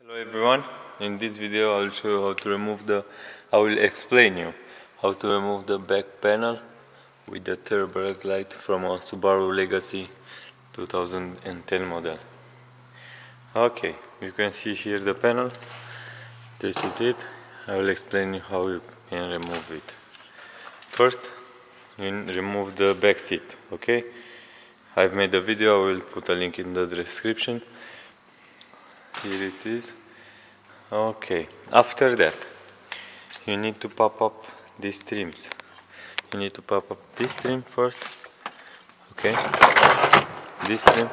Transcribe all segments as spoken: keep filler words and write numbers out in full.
Hello everyone, in this video I will show you how to remove the, I will explain you how to remove the back panel with the tail brake light from a Subaru Legacy two thousand ten model. Okay, you can see here the panel, this is it. I will explain you how you can remove it. First, you remove the back seat, okay? I've made a video, I will put a link in the description. Here it is. Okay, after that you need to pop up these trims. You need to pop up this trim first. Okay, this trim.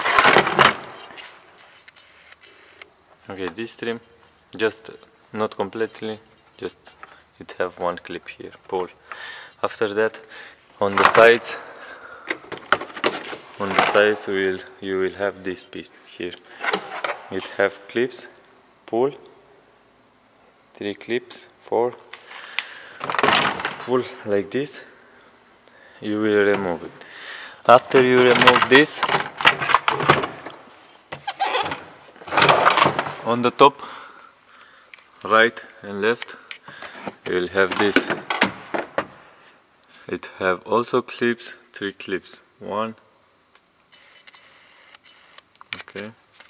Okay, this trim, just not completely, just it have one clip here, pull. After that, on the sides, on the sides you will you will have this piece here. It have clips, pull, three clips, four, pull like this, you will remove it. After you remove this, on the top, right and left, you will have this. It have also clips, three clips, one, okay.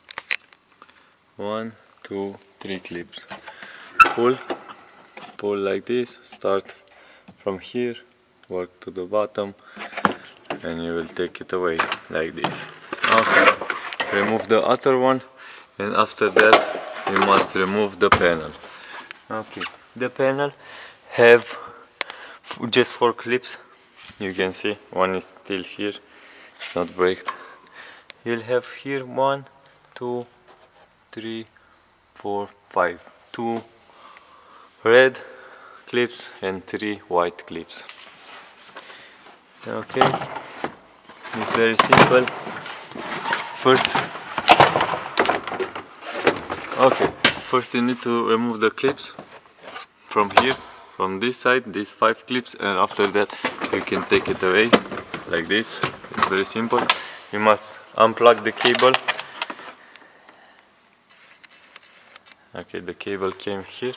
One, two, three clips. Pull, pull like this, start from here, work to the bottom, and you will take it away like this. Okay, remove the other one, and after that you must remove the panel. Okay, the panel have just four clips. You can see one is still here, not braked. You'll have here one, two, three, four, five. Two red clips and three white clips. Okay, it's very simple. First, okay, first you need to remove the clips from here, from this side, these five clips, and after that you can take it away like this. It's very simple. You must unplug the cable. Okay, the cable came here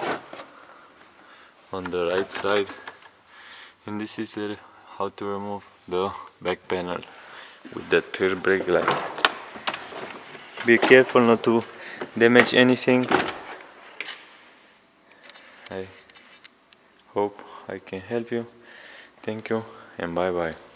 on the right side, and this is uh, how to remove the back panel with the tail brake light. Be careful not to damage anything. I hope I can help you. Thank you and bye bye.